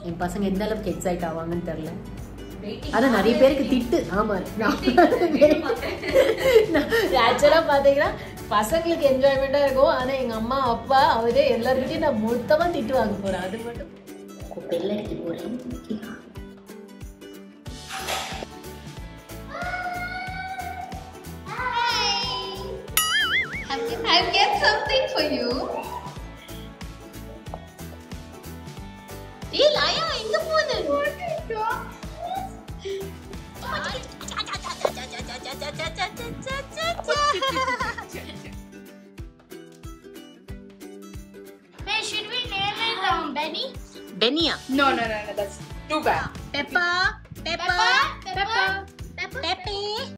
என் பசங்க எந்த அளவுக்கு எக்ஸைட் ஆவாங்கன்னு தெரியல. அதான் நிறைய பேருக்கு திட்டு. ஆமா, ஆக்சுவலா பாத்தீங்கன்னா பசங்களுக்கு என்ஜாய்மெண்டா இருக்கும். ஆனா எங்க அம்மா அப்பா அவரே எல்லாருக்கிட்டையும் நான் மொத்தமா திட்டு வாங்க போறேன். அது மட்டும் பெல் அடிக்க போறேன். I've get something for you. Hey, Laya, inga ponu. Hey, should we name it Benny? Benny-a? No, that's too bad. Peppa. Peppa. Peppa. Pepe.